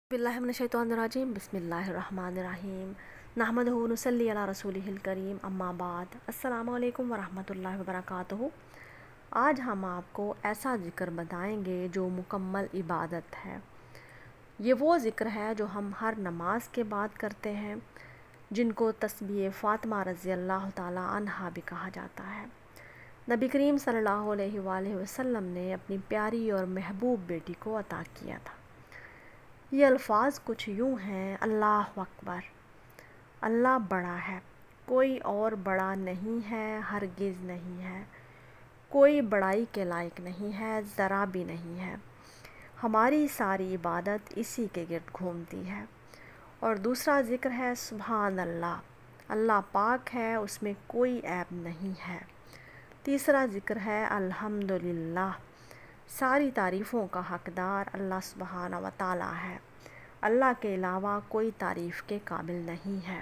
बिस्मिल्लाहिर्रहमानिर्रहीम बिस्मिल्लाहिर्रहमानिर्रहीम नहमदुहु व नुसल्ली अला रसूलिहिल करीम अम्मा बाद अस्सलामु अलैकुम वरहमतुल्लाहि वबरकातुहू। आज हम आपको ऐसा ज़िक्र बताएंगे जो मुकम्मल इबादत है। ये वो ज़िक्र है जो हम हर नमाज के बाद करते हैं, जिनको तस्बीह फ़ातिमा रज़ी अल्लाह ताला अन्हा भी कहा जाता है। नबी करीम सल्लल्लाहु अलैहि वसल्लम ने अपनी प्यारी और महबूब बेटी को अता किया था। ये अल्फाज कुछ यूँ हैं: अल्लाह अकबर, अल्लाह बड़ा है, कोई और बड़ा नहीं है, हरगिज़ नहीं है, कोई बड़ाई के लायक नहीं है, ज़रा भी नहीं है। हमारी सारी इबादत इसी के गिर्द घूमती है। और दूसरा ज़िक्र है सुभान अल्लाह, अल्लाह पाक है, उसमें कोई ऐब नहीं है। तीसरा ज़िक्र है अल्हम्दुलिल्लाह, सारी तारीफ़ों का हक़दार अल्लाह सुब्हाना व तआला है, अल्लाह के अलावा कोई तारीफ़ के काबिल नहीं है।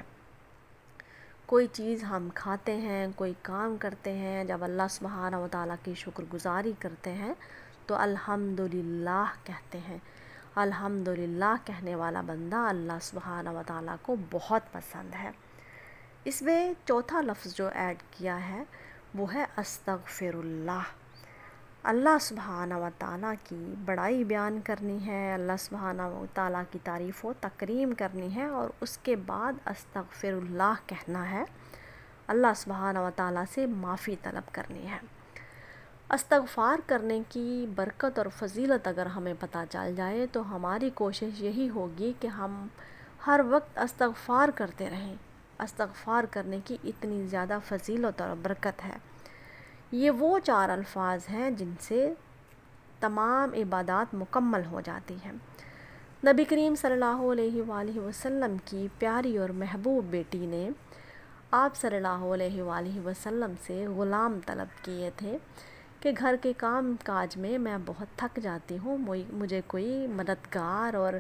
कोई चीज़ हम खाते हैं, कोई काम करते हैं, जब अल्लाह सुब्हाना व तआला की शुक्रगुज़ारी करते हैं तो अल्हम्दुलिल्लाह कहते हैं। अल्हम्दुलिल्लाह कहने वाला बंदा अल्लाह सुब्हाना व तआला को बहुत पसंद है। इसमें चौथा लफ्ज़ जो ऐड किया है वो है अस्तग़फ़िरुल्लाह। अल्लाह सुब्हाना व तआला की बड़ाई बयान करनी है, अल्लाह सुब्हाना व तआला की तारीफ़ व तकरीम करनी है और उसके बाद अस्तग़फ़िरुल्लाह कहना है, अल्लाह सुब्हाना व तआला से माफ़ी तलब करनी है। इस्तग़फ़ार करने की बरकत और फ़जीलत अगर हमें पता चल जाए तो हमारी कोशिश यही होगी कि हम हर वक्त इस्तग़फ़ार करते रहें। इस्तग़फ़ार करने की इतनी ज़्यादा फ़जीलत और बरकत है। ये वो चार अल्फाज हैं जिनसे तमाम इबादत मुकम्मल हो जाती हैं। नबी करीम सल्लल्लाहु अलैहि वसल्लम की प्यारी और महबूब बेटी ने आप सल्लल्लाहु अलैहि वसल्लम से ग़ुलाम तलब किए थे कि घर के काम काज में मैं बहुत थक जाती हूँ, मुझे कोई मददगार और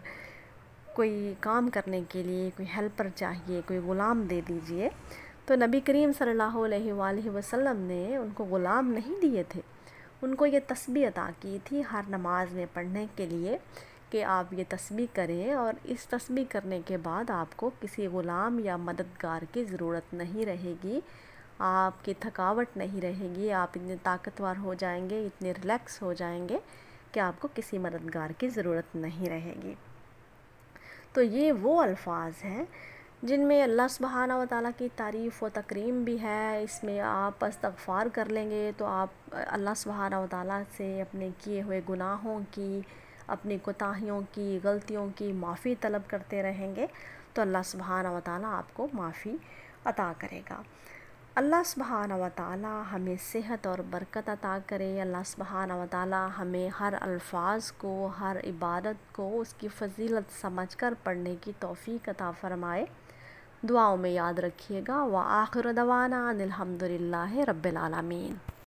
कोई काम करने के लिए कोई हेल्पर चाहिए, कोई ग़ुलाम दे दीजिए। तो नबी करीम सल्लल्लाहु अलैहि वसल्लम ने उनको ग़ुलाम नहीं दिए थे, उनको ये तस्बीह अता की थी हर नमाज में पढ़ने के लिए कि आप ये तस्बीह करें और इस तस्बीह करने के बाद आपको किसी ग़ुलाम या मददगार की ज़रूरत नहीं रहेगी, आपकी थकावट नहीं रहेगी, आप इतने ताकतवर हो जाएंगे, इतने रिलैक्स हो जाएंगे कि आपको किसी मददगार की ज़रूरत नहीं रहेगी। तो ये वो अल्फाज हैं जिनमें अल्लाह सुब्हाना व तआला की तारीफ़ व तकरीम भी है। इसमें आप इस्तग़फ़ार कर लेंगे तो आप अल्लाह सुब्हाना व तआला से अपने किए हुए गुनाहों की, अपनी कोताहियों की, गलतियों की माफ़ी तलब करते रहेंगे तो अल्लाह सुब्हाना व तआला आपको माफ़ी अता करेगा। अल्लाह सुब्हाना व तआला हमें सेहत और बरकत अता करे। अल्लाह सुब्हाना व तआला हमें हर अल्फाज को, हर इबादत को उसकी फ़जीलत समझकर पढ़ने की तौफ़ीक़ अता फ़रमाए। दुआओं में याद रखिएगा। व आखिर दवाना अनिल हम्दुलिल्लाहि रब्बिल आलमीन।